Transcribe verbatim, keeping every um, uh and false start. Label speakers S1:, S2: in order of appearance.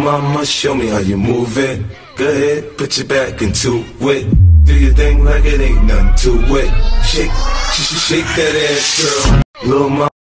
S1: mama, show me how you move it. Go ahead, put your back into it. Do your thing like it ain't nothing to it. Shake, sh sh shake that ass, girl. Little mama.